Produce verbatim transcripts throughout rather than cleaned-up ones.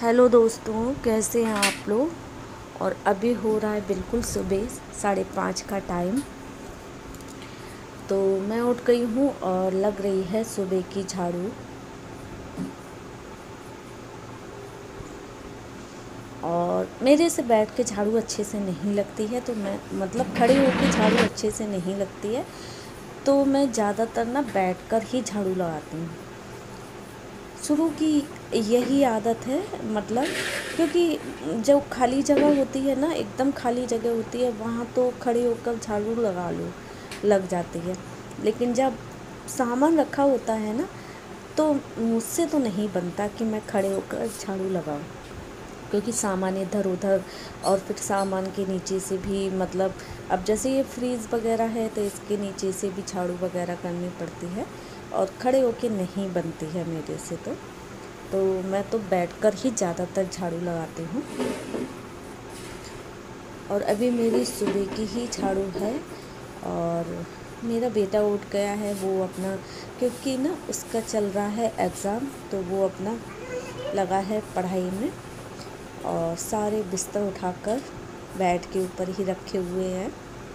Hello दोस्तों, कैसे हैं आप लोग। और अभी हो रहा है बिल्कुल सुबह साढ़े पाँच का टाइम। तो मैं उठ गई हूँ और लग रही है सुबह की झाड़ू। और मेरे से बैठ के झाड़ू अच्छे से नहीं लगती है, तो मैं मतलब खड़े होकर झाड़ू अच्छे से नहीं लगती है, तो मैं ज़्यादातर ना बैठकर ही झाड़ू लगाती हूँ। शुरू की यही आदत है, मतलब क्योंकि जब खाली जगह होती है ना, एकदम खाली जगह होती है, वहाँ तो खड़े होकर झाड़ू लगा लो लग जाती है। लेकिन जब सामान रखा होता है ना, तो मुझसे तो नहीं बनता कि मैं खड़े होकर झाड़ू लगाऊं, क्योंकि सामान इधर उधर, और फिर सामान के नीचे से भी, मतलब अब जैसे ये फ्रीज़ वगैरह है तो इसके नीचे से भी झाड़ू वगैरह करनी पड़ती है, और खड़े होके नहीं बनती है मेरे से। तो तो मैं तो बैठकर ही ज़्यादातर झाड़ू लगाती हूँ। और अभी मेरी सुबह की ही झाड़ू है। और मेरा बेटा उठ गया है, वो अपना, क्योंकि ना उसका चल रहा है एग्ज़ाम, तो वो अपना लगा है पढ़ाई में, और सारे बिस्तर उठाकर बेड के ऊपर ही रखे हुए हैं।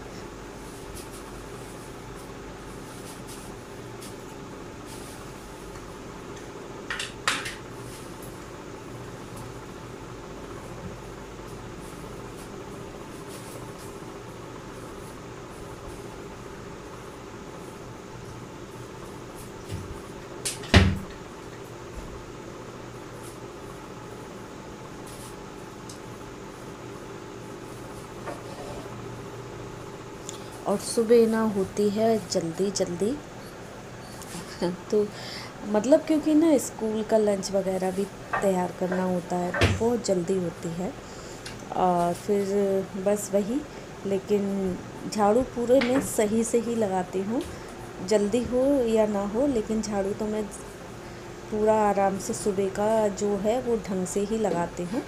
और सुबह ना होती है जल्दी जल्दी तो मतलब क्योंकि ना स्कूल का लंच वगैरह भी तैयार करना होता है, तो बहुत जल्दी होती है। और फिर बस वही, लेकिन झाड़ू पूरे में सही से ही लगाती हूँ, जल्दी हो या ना हो, लेकिन झाड़ू तो मैं पूरा आराम से सुबह का जो है वो ढंग से ही लगाती हूँ।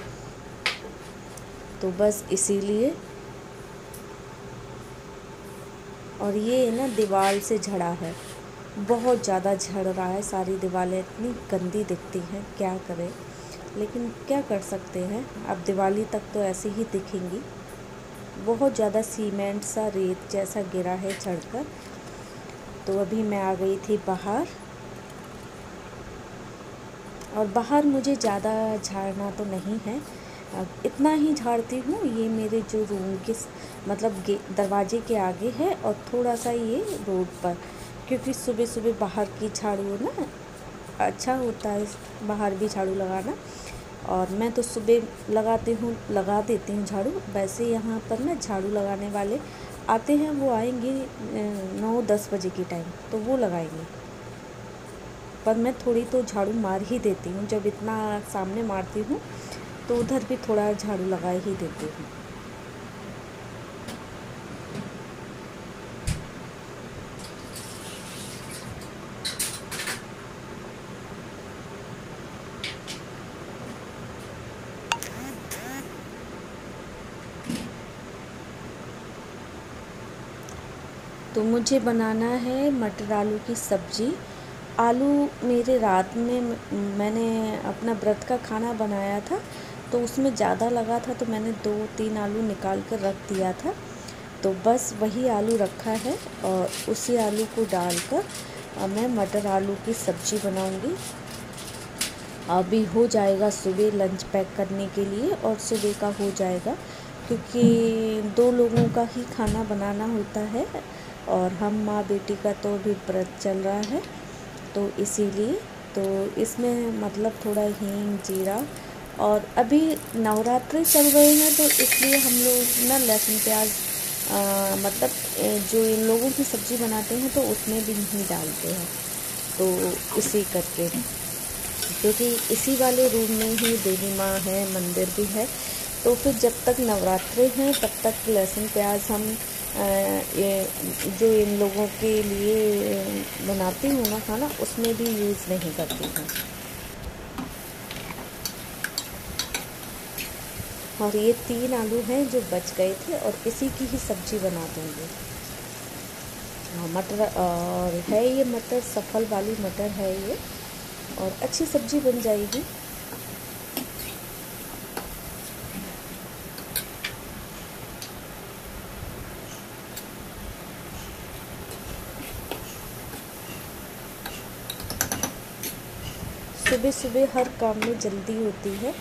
तो बस इसीलिए। और ये ना दीवार से झड़ा है, बहुत ज़्यादा झड़ रहा है, सारी दीवारें इतनी गंदी दिखती हैं, क्या करें। लेकिन क्या कर सकते हैं, अब दिवाली तक तो ऐसे ही दिखेंगी। बहुत ज़्यादा सीमेंट सा, रेत जैसा गिरा है झड़कर। तो अभी मैं आ गई थी बाहर, और बाहर मुझे ज़्यादा झाड़ना तो नहीं है, इतना ही झाड़ती हूँ। ये मेरे जो रूम के मतलब दरवाजे के आगे है, और थोड़ा सा ये रोड पर, क्योंकि सुबह सुबह बाहर की झाड़ू ना अच्छा होता है, बाहर भी झाड़ू लगाना। और मैं तो सुबह लगाती हूँ, लगा देती हूँ झाड़ू। वैसे यहाँ पर ना झाड़ू लगाने वाले आते हैं, वो आएंगे नौ दस बजे के टाइम, तो वो लगाएंगे। पर मैं थोड़ी तो झाड़ू मार ही देती हूँ, जब इतना सामने मारती हूँ तो उधर भी थोड़ा झाड़ू लगा ही देती हूँ। तो मुझे बनाना है मटर आलू की सब्ज़ी। आलू मेरे रात में मैंने अपना व्रत का खाना बनाया था, तो उसमें ज़्यादा लगा था, तो मैंने दो तीन आलू निकाल कर रख दिया था। तो बस वही आलू रखा है, और उसी आलू को डालकर मैं मटर आलू की सब्ज़ी बनाऊंगी। अभी हो जाएगा सुबह लंच पैक करने के लिए, और सुबह का हो जाएगा, क्योंकि दो लोगों का ही खाना बनाना होता है, और हम माँ बेटी का तो अभी व्रत चल रहा है, तो इसीलिए। तो इसमें मतलब थोड़ा हींग, जीरा, और अभी नवरात्रि चल रहे हैं, तो इसलिए हम लोग ना लहसुन प्याज आ, मतलब जो इन लोगों की सब्ज़ी बनाते हैं तो उसमें भी नहीं डालते हैं, तो इसी करके, क्योंकि इसी वाले रूम में ही देवी माँ है, मंदिर भी है। तो फिर जब तक नवरात्रे हैं तब तक लहसुन प्याज हम आ, ये जो इन लोगों के लिए बनाती हूँ ना खाना, उसमें भी यूज़ नहीं करती हूँ। और ये तीन आलू हैं जो बच गए थे, और इसी की ही सब्ज़ी बना दूँगी। हाँ, मटर, और है ये मटर, सफल वाली मटर है ये, और अच्छी सब्ज़ी बन जाएगी। सुबह सुबह हर काम में जल्दी होती है।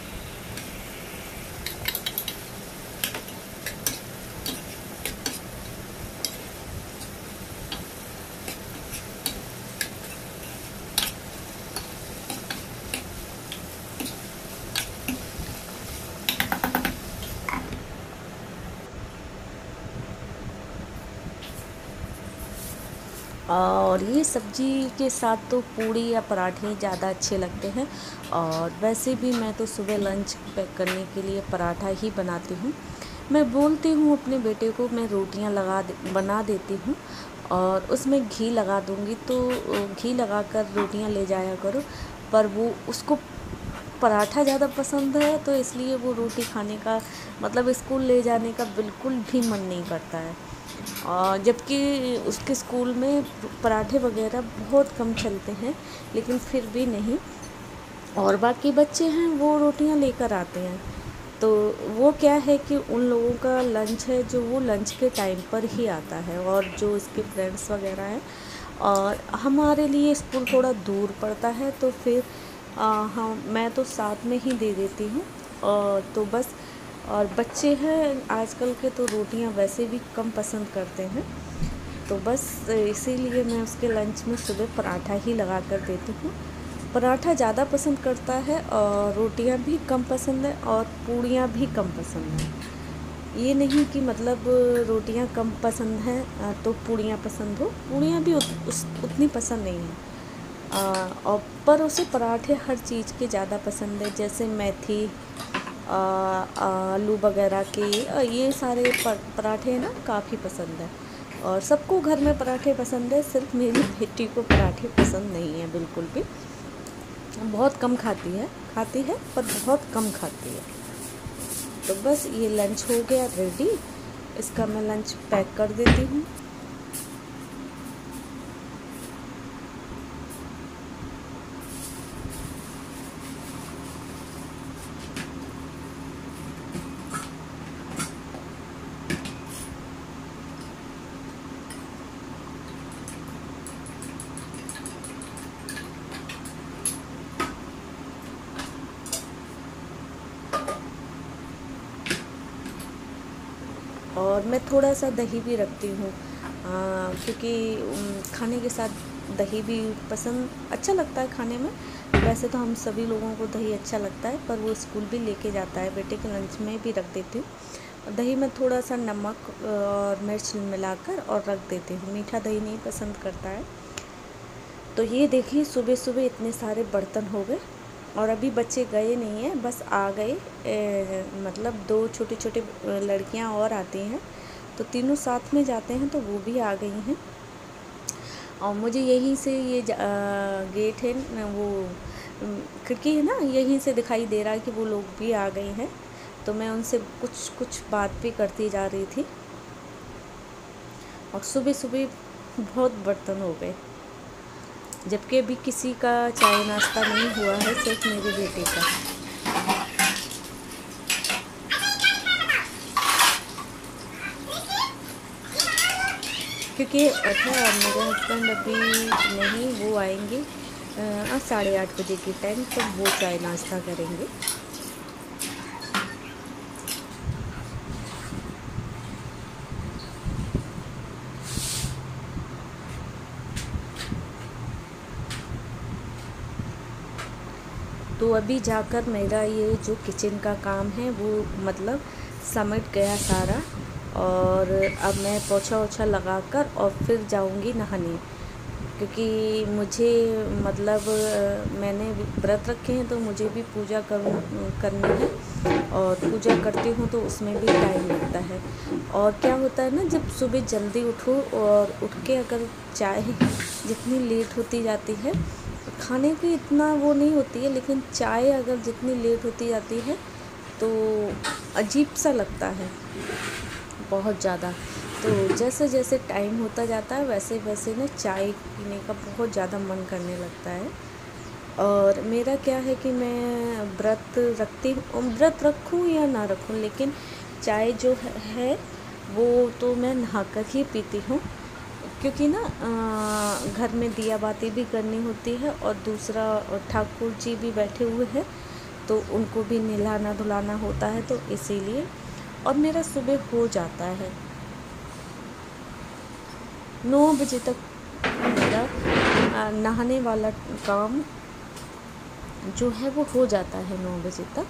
और ये सब्ज़ी के साथ तो पूड़ी या पराठे ज़्यादा अच्छे लगते हैं। और वैसे भी मैं तो सुबह लंच पैक करने के लिए पराठा ही बनाती हूँ। मैं बोलती हूँ अपने बेटे को मैं रोटियां लगा दे बना देती हूँ और उसमें घी लगा दूँगी, तो घी लगाकर रोटियां ले जाया करो, पर वो उसको पराठा ज़्यादा पसंद है, तो इसलिए वो रोटी खाने का मतलब स्कूल ले जाने का बिल्कुल भी मन नहीं करता है। और जबकि उसके स्कूल में पराठे वगैरह बहुत कम चलते हैं, लेकिन फिर भी नहीं। और बाकी बच्चे हैं वो रोटियां लेकर आते हैं, तो वो क्या है कि उन लोगों का लंच है जो वो लंच के टाइम पर ही आता है, और जो इसके फ्रेंड्स वगैरह हैं। और हमारे लिए स्कूल थोड़ा दूर पड़ता है, तो फिर हाँ मैं तो साथ में ही दे देती हूँ। और तो बस, और बच्चे हैं आजकल के तो रोटियां वैसे भी कम पसंद करते हैं, तो बस इसीलिए मैं उसके लंच में सुबह पराठा ही लगा कर देती हूँ। पराठा ज़्यादा पसंद करता है और रोटियां भी कम पसंद है और पूड़ियाँ भी कम पसंद हैं। ये नहीं कि मतलब रोटियां कम पसंद हैं तो पूड़ियाँ पसंद हो, पूड़ियाँ भी उत, उस, उतनी पसंद नहीं हैं। और पर उसे पराठे हर चीज़ के ज़्यादा पसंद है, जैसे मेथी, आलू वगैरह के ये सारे पराठे ना काफ़ी पसंद है। और सबको घर में पराठे पसंद है, सिर्फ मेरी बेटी को पराठे पसंद नहीं है बिल्कुल भी। बहुत कम खाती है खाती है पर बहुत कम खाती है। तो बस ये लंच हो गया रेडी, इसका मैं लंच पैक कर देती हूँ। और मैं थोड़ा सा दही भी रखती हूँ, क्योंकि खाने के साथ दही भी पसंद अच्छा लगता है खाने में। वैसे तो हम सभी लोगों को दही अच्छा लगता है, पर वो स्कूल भी लेके जाता है, बेटे के लंच में भी रख देती हूँ। दही में थोड़ा सा नमक और मिर्च मिलाकर और रख देती हूँ, मीठा दही नहीं पसंद करता है। तो ये देखिए सुबह सुबह इतने सारे बर्तन हो गए, और अभी बच्चे गए नहीं हैं, बस आ गए। ए, मतलब दो छोटी छोटी लड़कियां और आती हैं, तो तीनों साथ में जाते हैं, तो वो भी आ गई हैं। और मुझे यहीं से ये गेट है न, वो खिड़की है ना, यहीं से दिखाई दे रहा है कि वो लोग भी आ गए हैं। तो मैं उनसे कुछ कुछ बात भी करती जा रही थी। और सुबह सुबह बहुत बर्तन हो गए, जबकि अभी किसी का चाय नाश्ता नहीं हुआ है, सिर्फ मेरे बेटे का। क्योंकि अच्छा मेरे हस्बैंड अभी नहीं, वो आएंगे साढ़े आठ बजे के टाइम, तो वो चाय नाश्ता करेंगे। तो अभी जाकर मेरा ये जो किचन का काम है वो मतलब समेट गया सारा, और अब मैं पोछा ओछा लगाकर और फिर जाऊंगी नहाने, क्योंकि मुझे मतलब मैंने व्रत रखे हैं, तो मुझे भी पूजा कर करनी है। और पूजा करती हूँ तो उसमें भी टाइम लगता है। और क्या होता है ना, जब सुबह जल्दी उठो और उठ के अगर चाय जितनी लेट होती जाती है, खाने की इतना वो नहीं होती है, लेकिन चाय अगर जितनी लेट होती जाती है तो अजीब सा लगता है बहुत ज़्यादा। तो जैसे जैसे टाइम होता जाता है वैसे वैसे ना चाय पीने का बहुत ज़्यादा मन करने लगता है। और मेरा क्या है कि मैं व्रत रखती हूँ, व्रत रखूँ या ना रखूँ, लेकिन चाय जो है वो तो मैं नहाकर ही पीती हूँ, क्योंकि ना अ, घर में दिया बाती भी करनी होती है और दूसरा ठाकुर जी भी बैठे हुए हैं तो उनको भी नहलाना धुलाना होता है, तो इसीलिए। और मेरा सुबह हो जाता है नौ बजे तक मेरा अ, नहाने वाला काम जो है वो हो जाता है नौ बजे तक।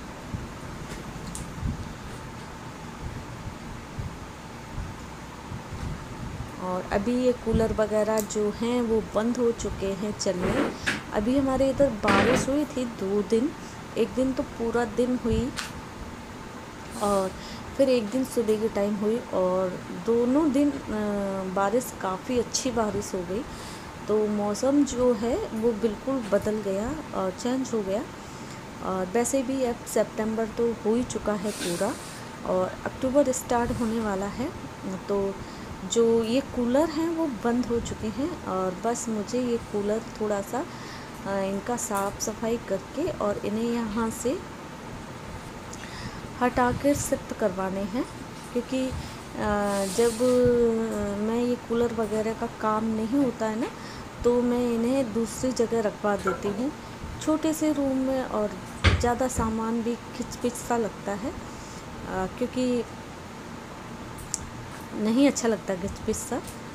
और अभी ये कूलर वगैरह जो हैं वो बंद हो चुके हैं चलने। अभी हमारे इधर बारिश हुई थी दो दिन, एक दिन तो पूरा दिन हुई और फिर एक दिन सुबह के टाइम हुई, और दोनों दिन बारिश काफ़ी अच्छी बारिश हो गई। तो मौसम जो है वो बिल्कुल बदल गया और चेंज हो गया। और वैसे भी अब सितंबर तो हो ही चुका है पूरा और अक्टूबर स्टार्ट होने वाला है। तो जो ये कूलर हैं वो बंद हो चुके हैं और बस मुझे ये कूलर थोड़ा सा इनका साफ़ सफाई करके और इन्हें यहाँ से हटा कर शिफ्ट करवाने हैं। क्योंकि जब मैं ये कूलर वगैरह का काम नहीं होता है ना, तो मैं इन्हें दूसरी जगह रखवा देती हूँ छोटे से रूम में, और ज़्यादा सामान भी खिच पिच सा लगता है क्योंकि नहीं अच्छा लगता खिच पिच सा।